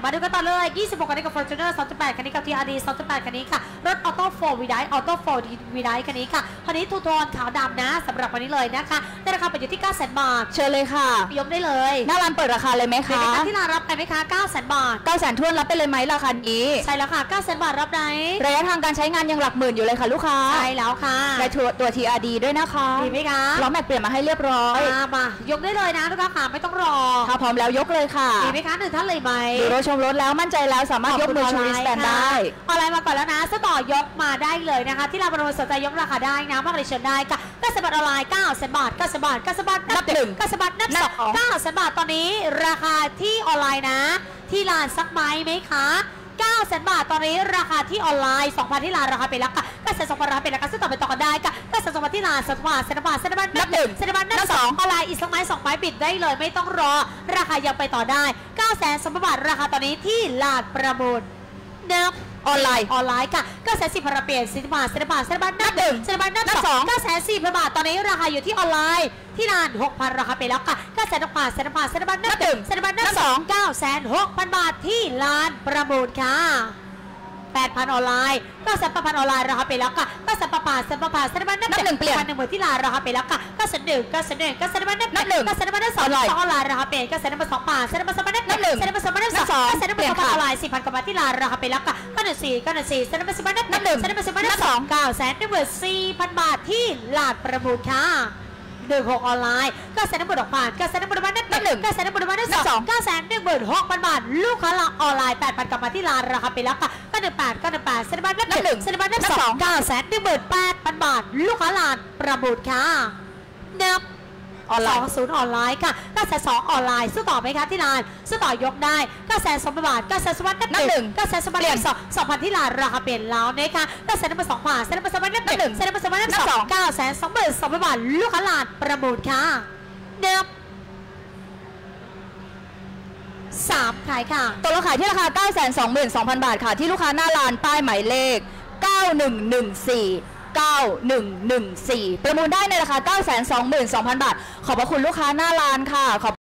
มาดูกันต่อเลย26คันนี้กับ Fortuner 2.8 คันนี้กับ TRD 2.8 คันนี้ค่ะรถ Auto 4 V-Drive Auto 4 V-Drive คันนี้ค่ะคันนี้ทูโทนขาวดำนะสำหรับวันนี้เลยนะคะในราคาไปอยู่ที่ 900,000 บาทเชิญเลยค่ะยกได้เลยหน้าร้านเปิดราคาเลยไหมคะที่ร้านรับไปไหมคะ 900,000 บาท 900,000ท้วนรับไปเลยไหมราคานี้ใช่แล้วค่ะ 900,000 บาทรับไหนระยะทางการใช้งานยังหลักหมื่นอยู่เลยค่ะลูกค้าใช่แล้วค่ะในตัว TRD ด้วยนะคะดีไหมคะล้อแม็กเปลี่ยนมาให้เรียบร้อยมายกได้เลยนะลูกค้าค่ะไม่ต้องรอถ้าพร้อมแล้วยกเลยค่ะดีไหมคะ1ท่านเลยไหมดูรถชมรถแล้วมั่นใจแล้วสามารถยกมือชูริสแตนได้ออนไลน์มาก่อนแล้วนะสต่อยกมาได้เลยนะคะที่ร้านบรรลุสนใจยกราคาได้นะมากเลยเชิญได้ค่ะ900,000 บาทออนไลน์900,000 บาท900,000 บาท900,000 บาทนับ1 900,000 บาทนับ2 900,000 บาทตอนนี้ราคาที่ออนไลน์นะที่ร้านซักไม้ไหมคะ900,000 บาทตอนนี้ราคาที่ออนไลน์ 2,000 ที่ร้านราคาเป็นราคา900,000 ราคาเป็นราคาซึ่งต่อไปต่อกันได้ค่ะ900,000 ที่ร้าน2,000 บาท2,000 บาทนับ1 2,000 บาทนับ2ออนไลน์อีกสักไม้2ไม้ปิดได้เลยไม่ต้องรอราคายังไปต่อได้900,000 บาทราคาตอนนี้ที่ลานประมูลนับออนไลน์ค่ะ910,000 พาราเปลี่ยน10 บาท10 บาท10 บาทนับ1 10 บาทนับ2 940,000 บาทตอนนี้ราคาอยู่ที่ออนไลน์ที่ร้าน 6,000 ราคาไปแล้วค่ะ900,000 บาท10 บาท10 บาทนับ1 10 บาทนับ2 906,000 บาทที่ร้านประมูลค่ะ8,000 ออนไลน์9,800 ออนไลน์ราคาไปแล้วค่ะ9,800 10 บาท10 บาทนับ1เปลี่ยน10,000ที่ร้านราคาไปแล้วค่ะ901 9,000 บาทนับ1 9,000 บาทนับ2ออนไลน์ราคาเปลี่ยน9,000 บาท2 บาท10 บาท2 บาทนับ1 10,000 บาท2 บาทนับ2 9,000 บาทออนไลน์ 4,000 กว่าบาทที่ร้านราคาไปแล้วค่ะ914 914 10,000 บาทนับ1 10,000 บาท2 บาทนับ2 9,400,000 บาทที่ร้านประมูลค่ะ16ออนไลน์9,600,000 บาท9,600,000 บาทนับ1 9,600,000 บาทนับ2 9,16,000 บาทลูกค้าออนไลน์ 8,000 กว่าบาทที่ร้านราคาไปแล้วค่ะ918 10 บาทนับ1 10 บาทนับ2 9,18,000 บาทลูกค้าร้านประมูลค่ะนับออนไลน์20ออนไลน์ค่ะ902ออนไลน์สู้ต่อไหมคะที่ร้านสู้ต่อยกได้9,200 บาท9,200 บาทนับ1 9,200 บาท2,000 ที่ร้านราคาเปลี่ยนแล้วนะคะ9,200 บาท2 บาท9,200 บาทนับ1 9,200 บาทนับ2 9,200 บาทลูกค้าร้านประมูลค่ะนับ3ขายค่ะตัวเราขายที่ราคา 922,000 บาทค่ะที่ลูกค้าหน้าร้านป้ายหมายเลข9114ประมูลได้ในราคา 922,000 บาทขอบพระคุณลูกค้าหน้าร้านค่ะ